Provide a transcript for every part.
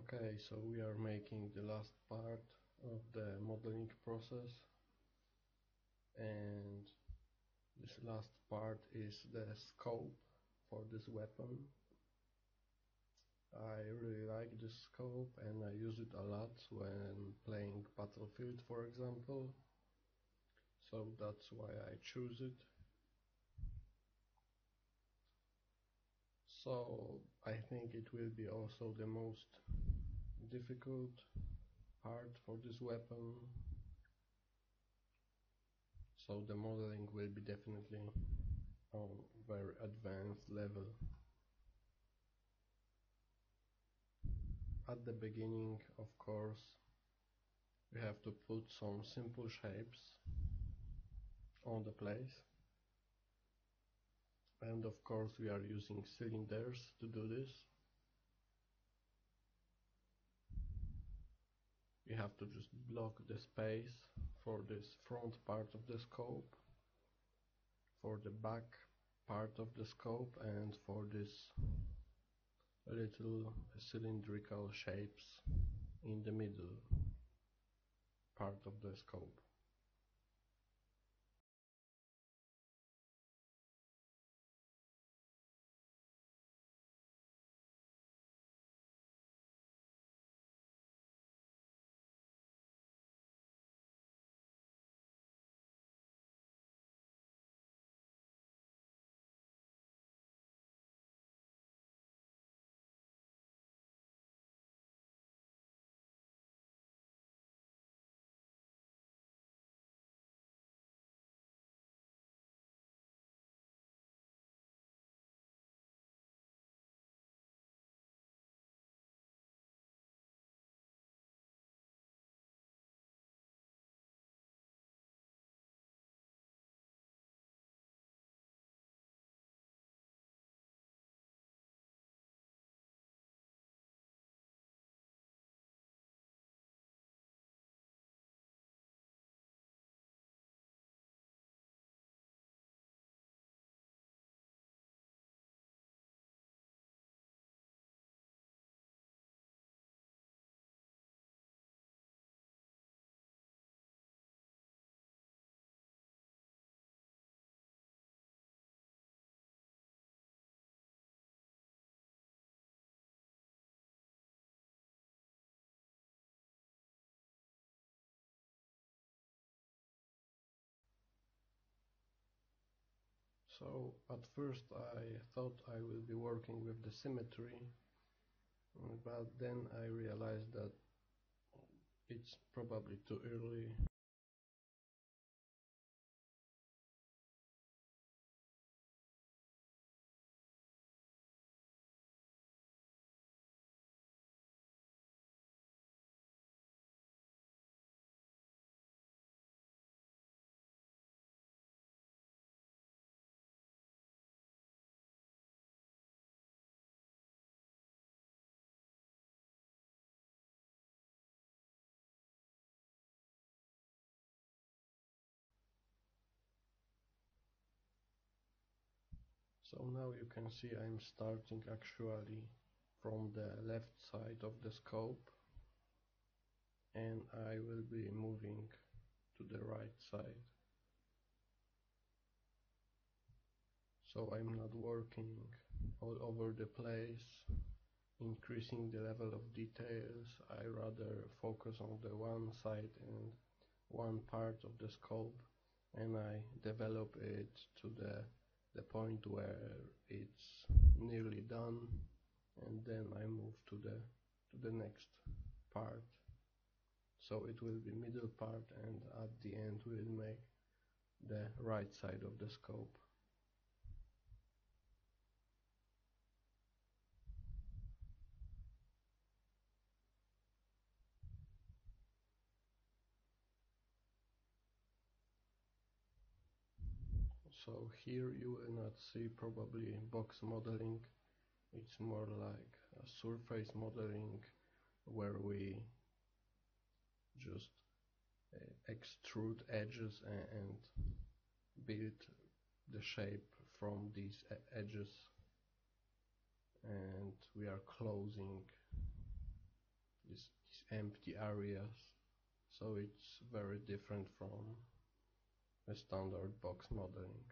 Okay, so we are making the last part of the modeling process, and this last part is the scope for this weapon. I really like this scope and I use it a lot when playing Battlefield, for example, so that's why I choose it. So I think it will be also the most difficult part for this weapon, so the modeling will be definitely on very advanced level. At the beginning, of course, we have to put some simple shapes on the place, and of course we are using cylinders to do this. We have to just block the space for this front part of the scope, for the back part of the scope, and for this little cylindrical shapes in the middle part of the scope. So at first I thought I will be working with the symmetry, but then I realized that it's probably too early. So now you can see I'm starting actually from the left side of the scope, and I will be moving to the right side. So I'm not working all over the place, increasing the level of details. I rather focus on the one side and one part of the scope, and I develop it to the point where it's nearly done, and then I move to the next part. So it will be middle part, and at the end we'll make the right side of the scope. So here you will not see probably box modeling. It's more like a surface modeling where we just extrude edges and build the shape from these edges, and we are closing is empty areas, so it's very different from a standard box modeling.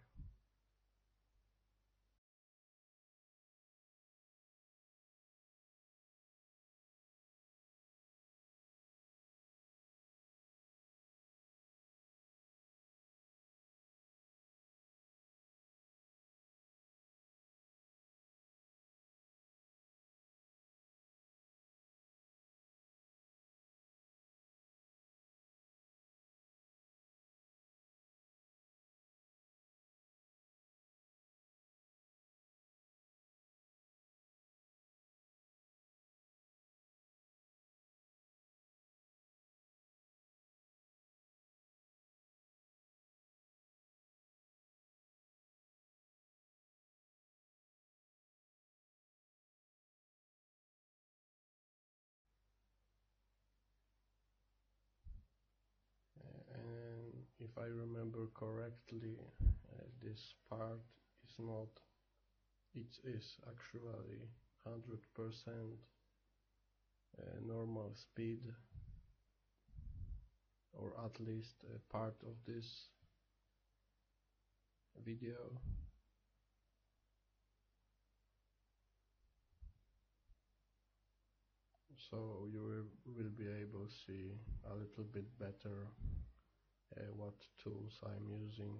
And if I remember correctly, this part is not, it is actually 100% normal speed, or at least a part of this video. So you will be able to see a little bit better what tools I'm using.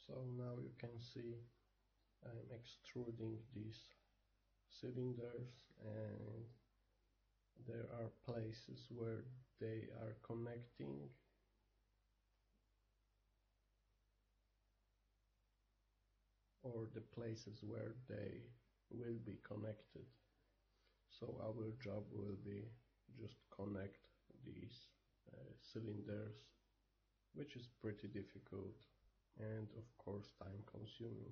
So now you can see I'm extruding these cylinders, and there are places where they are connecting, or the places where they will be connected. So our job will be just connect these cylinders, which is pretty difficult and of course time consuming.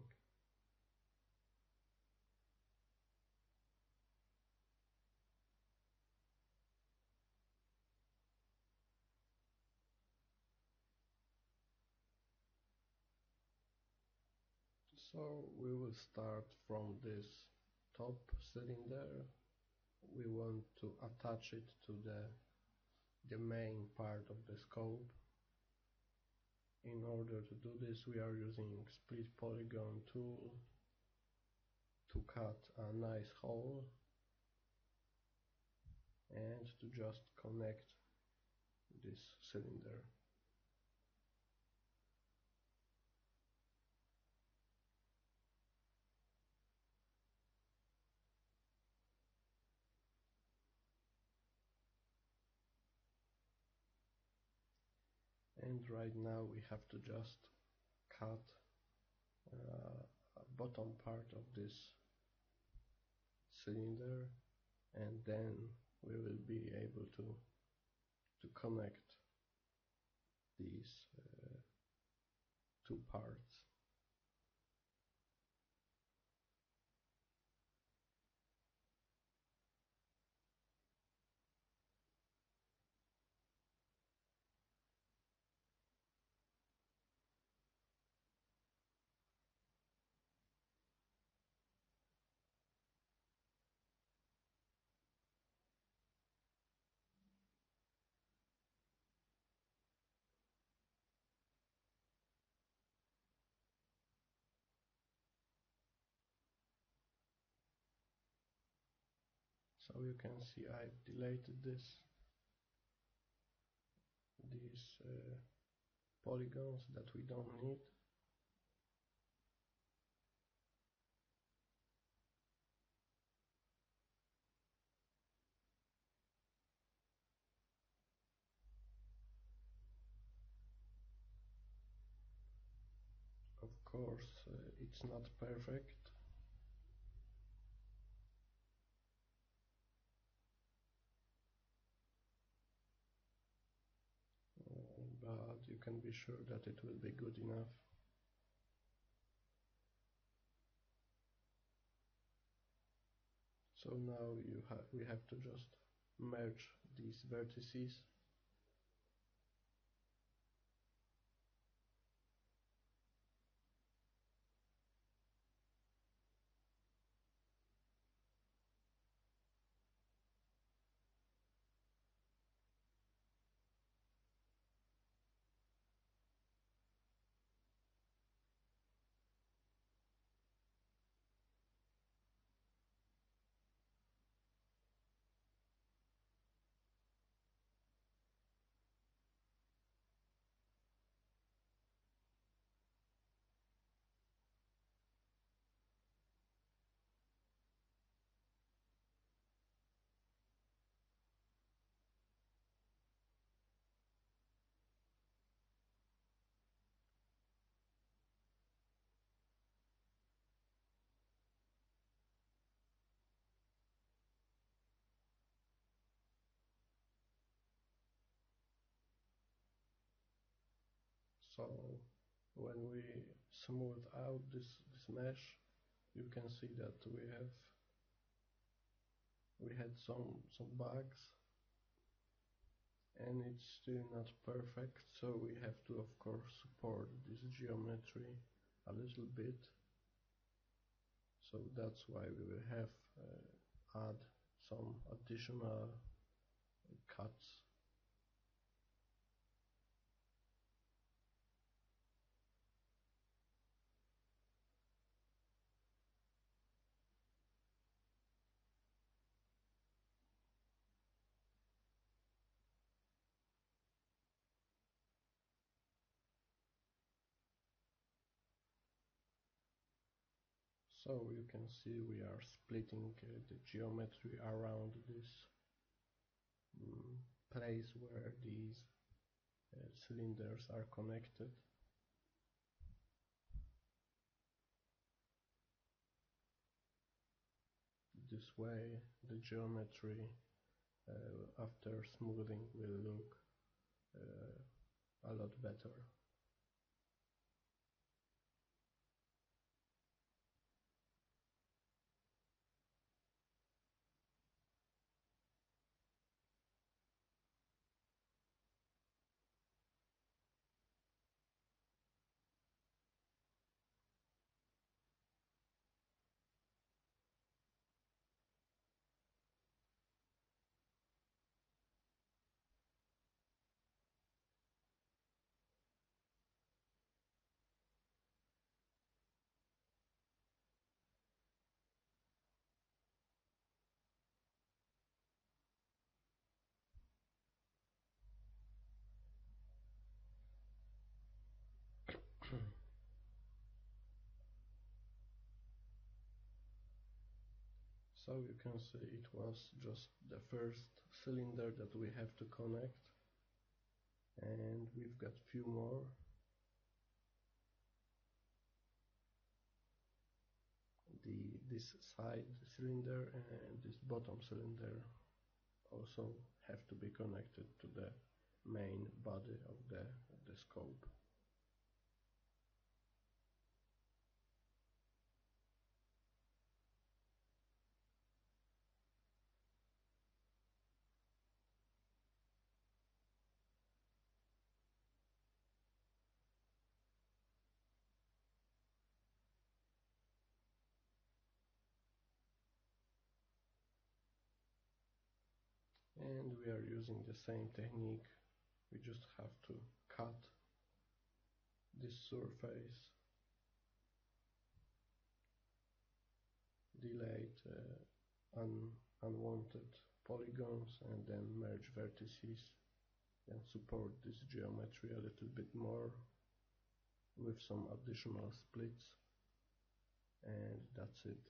So we will start from this top cylinder. We want to attach it to the main part of the scope. In order to do this, we are using split polygon tool to cut a nice hole and to just connect this cylinder. And right now we have to just cut bottom part of this cylinder, and then we will be able to connect these two parts. So you can see I've deleted these polygons that we don't need. Of course, it's not perfect. But you can be sure that it will be good enough. So now we have to just merge these vertices. So when we smooth out this mesh, you can see that we had some bugs, and it's still not perfect, so we have to of course support this geometry a little bit. So that's why we will have add some additional cuts. So you can see we are splitting the geometry around this place where these cylinders are connected. This way the geometry after smoothing will look a lot better. So you can see it was just the first cylinder that we have to connect, and we've got few more. This side cylinder and this bottom cylinder also have to be connected to the main body of the scope. And we are using the same technique. We just have to cut this surface, delete unwanted polygons, and then merge vertices and support this geometry a little bit more with some additional splits, and that's it.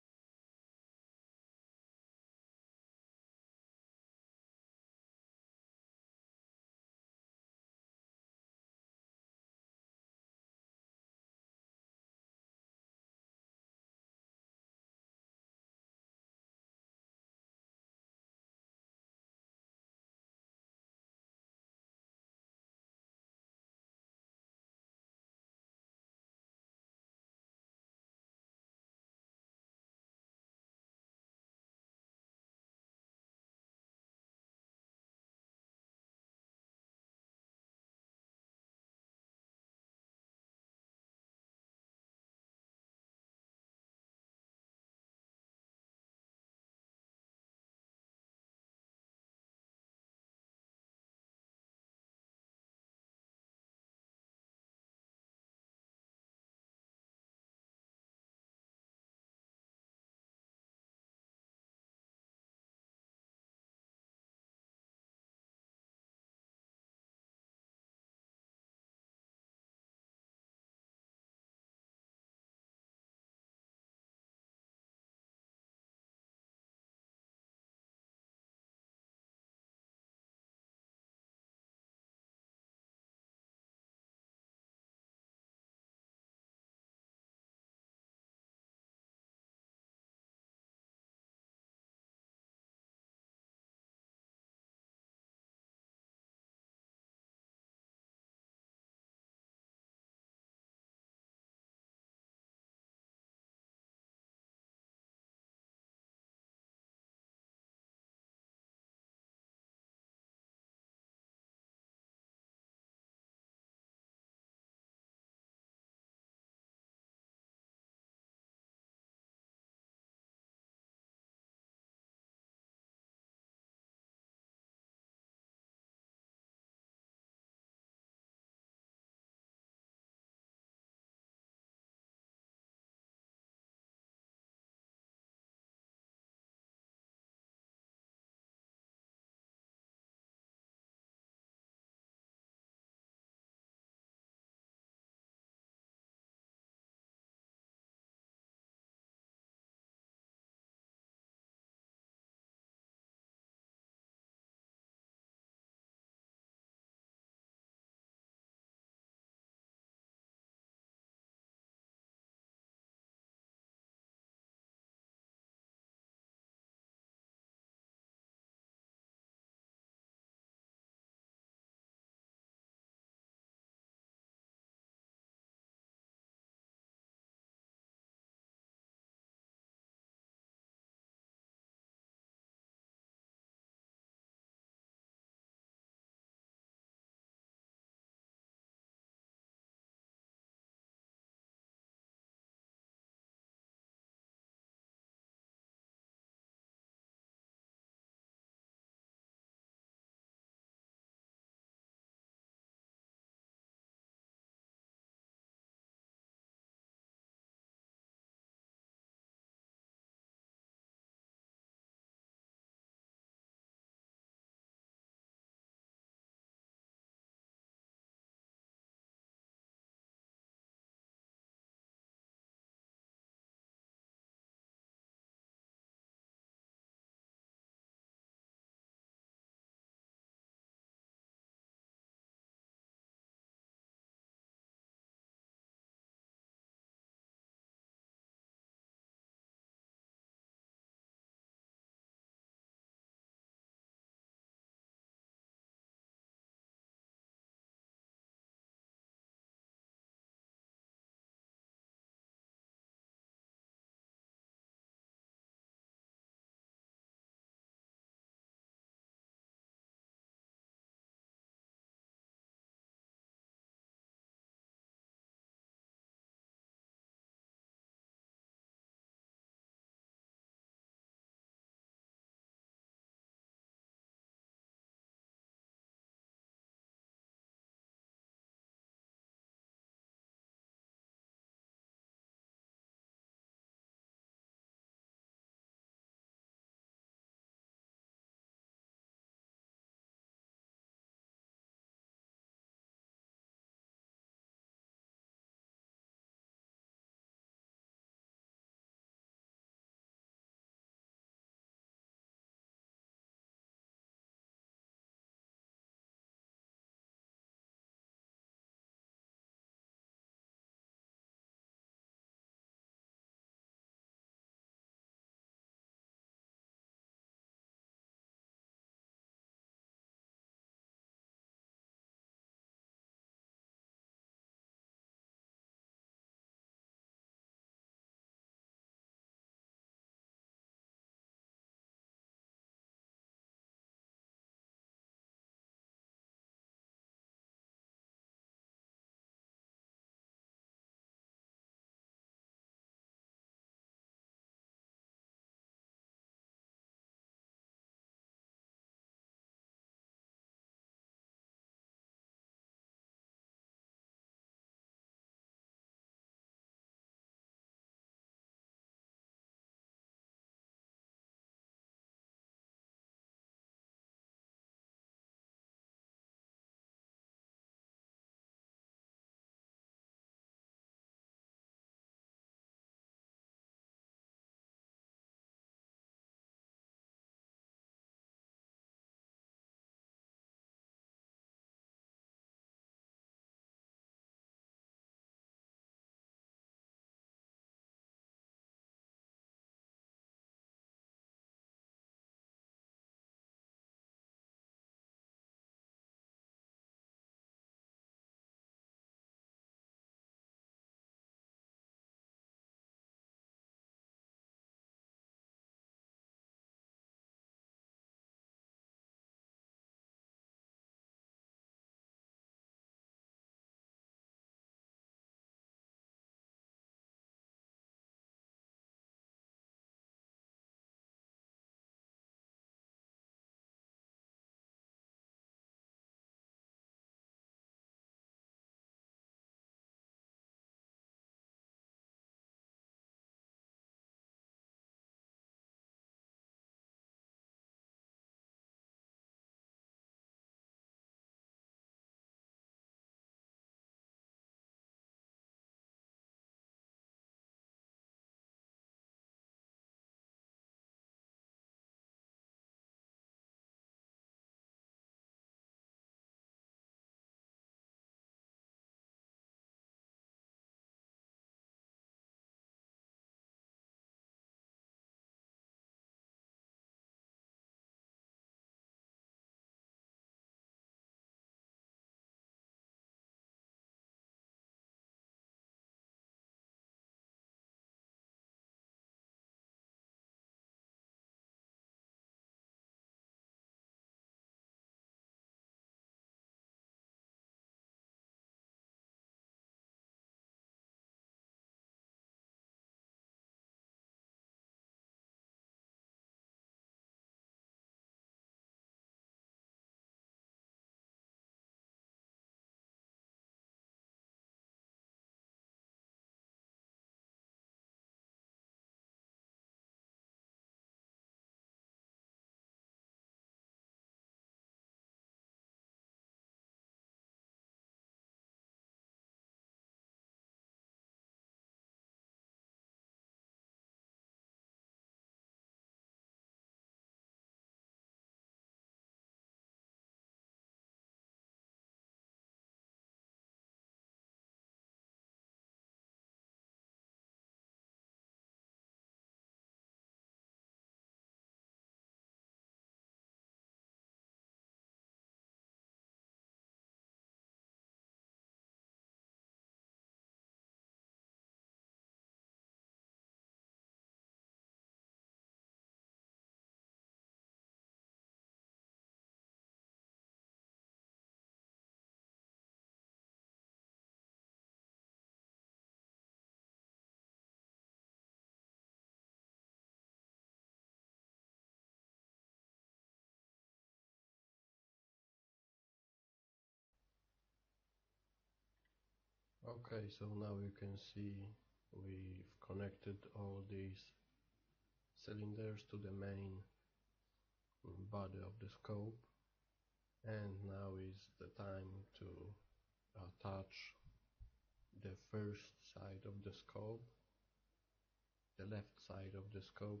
Okay, so now you can see we've connected all these cylinders to the main body of the scope, and now is the time to attach the first side of the scope, the left side of the scope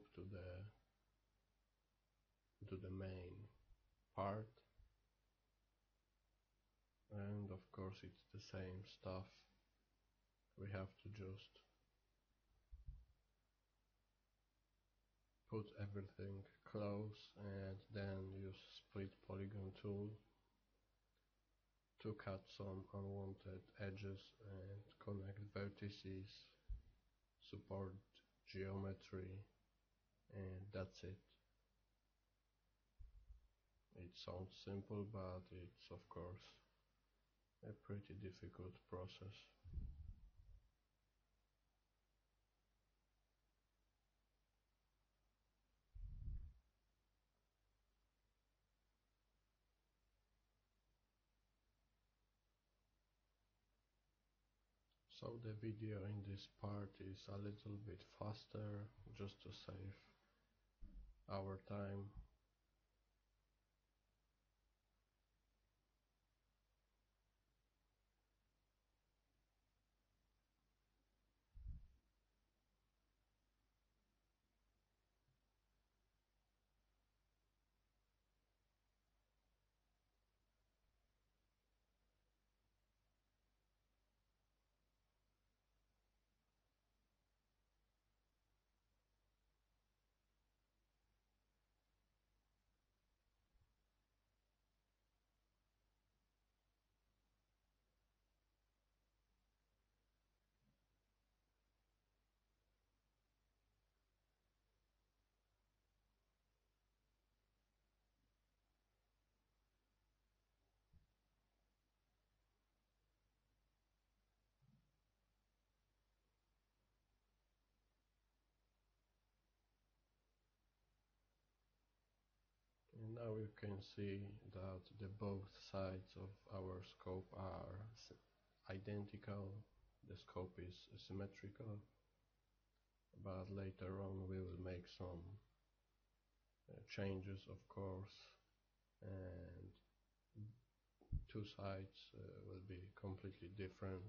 to the main part, and of course it's the same stuff. We have to just put everything close and then use split polygon tool to cut some unwanted edges and connect vertices, support geometry, and that's it. It sounds simple, but it's of course a pretty difficult process. So the video in this part is a little bit faster just to save our time. And now you can see that the both sides of our scope are identical. The scope is symmetrical, but later on we will make some changes, of course, and two sides will be completely different.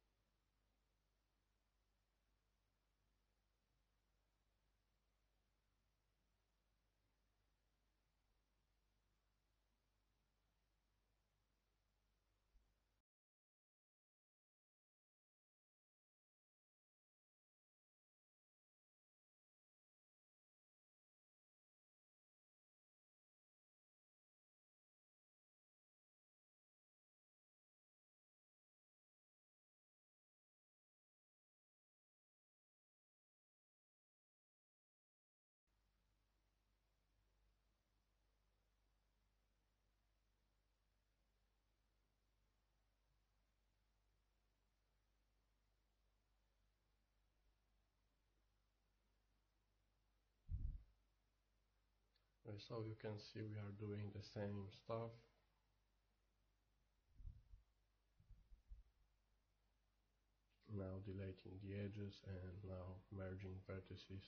So you can see we are doing the same stuff. Now deleting the edges and now merging vertices.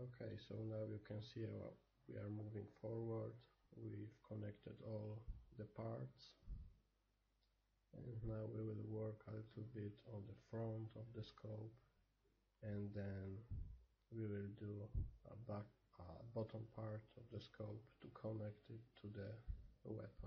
Okay, so now you can see we are moving forward. We've connected all the parts, and now we will work a little bit on the front of the scope, and then we will do a bottom part of the scope to connect it to the weapon.